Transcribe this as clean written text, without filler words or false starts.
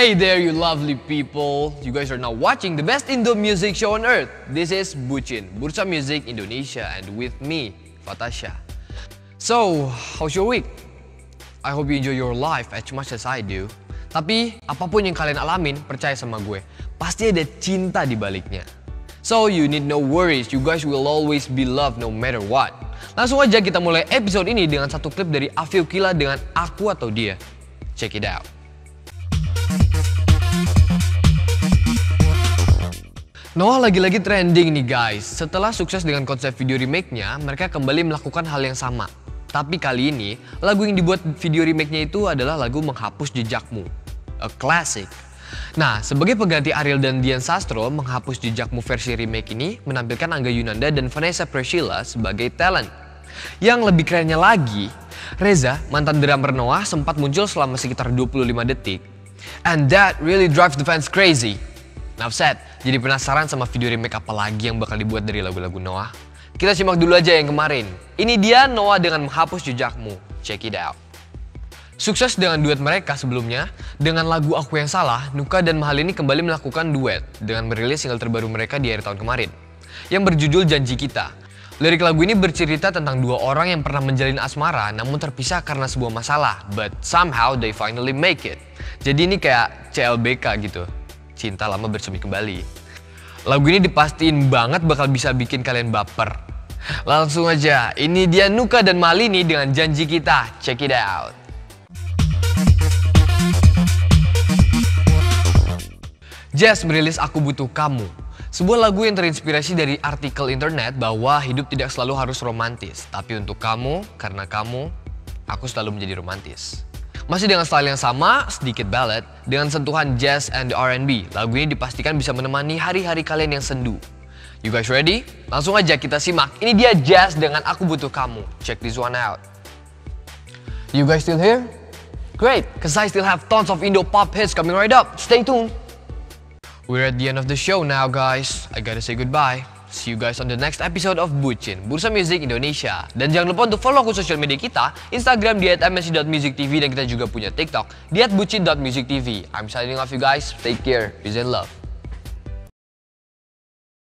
Hey there you lovely people. You guys are now watching the best Indo music show on earth. This is Bucin, Bursa Music Indonesia, and with me, Fatasha. So, how's your week? I hope you enjoy your life as much as I do. Tapi, apapun yang kalian alamin, percaya sama gue, pasti ada cinta di baliknya. So, you need no worries, you guys will always be loved no matter what. Langsung aja kita mulai episode ini dengan satu klip dari Afif Kila dengan Aku atau Dia. Check it out. Noah lagi-lagi trending nih guys. Setelah sukses dengan konsep video remake-nya, mereka kembali melakukan hal yang sama. Tapi kali ini, lagu yang dibuat video remake-nya itu adalah lagu Menghapus Jejakmu. A classic. Nah, sebagai pengganti Ariel dan Dian Sastro, Menghapus Jejakmu versi remake ini menampilkan Angga Yunanda dan Vanessa Priscilla sebagai talent. Yang lebih kerennya lagi, Reza, mantan drummer Noah, sempat muncul selama sekitar 25 detik. And that really drives the fans crazy. Enough said, jadi penasaran sama video remake apa lagi yang bakal dibuat dari lagu-lagu Noah? Kita simak dulu aja yang kemarin. Ini dia Noah dengan Menghapus Jejakmu. Check it out. Sukses dengan duet mereka sebelumnya, dengan lagu Aku Yang Salah, Nuka dan Mahalini kembali melakukan duet dengan merilis single terbaru mereka di akhir tahun kemarin, yang berjudul Janji Kita. Lirik lagu ini bercerita tentang dua orang yang pernah menjalin asmara namun terpisah karena sebuah masalah, but somehow they finally make it. Jadi ini kayak CLBK gitu. Cinta lama bersemi kembali. Lagu ini dipastiin banget bakal bisa bikin kalian baper. Langsung aja, ini dia Nuka dan Mahalini dengan Janji Kita. Check it out. Jazz merilis Aku Butuh Kamu, sebuah lagu yang terinspirasi dari artikel internet bahwa hidup tidak selalu harus romantis, tapi untuk kamu, karena kamu, aku selalu menjadi romantis. Masih dengan style yang sama, sedikit ballad, dengan sentuhan jazz and R&B. Lagu ini dipastikan bisa menemani hari-hari kalian yang sendu. You guys ready? Langsung aja kita simak. Ini dia Jazz dengan Aku Butuh Kamu. Check this one out. You guys still here? Great, cause I still have tons of Indo pop hits coming right up. Stay tuned. We're at the end of the show now guys. I gotta say goodbye. See you guys on the next episode of Bucin, Bursa Music Indonesia. Dan jangan lupa untuk follow akun sosial media kita, Instagram di @msc.musictv, dan kita juga punya TikTok di @bucin.musictv. I'm signing off you guys, take care, peace and love.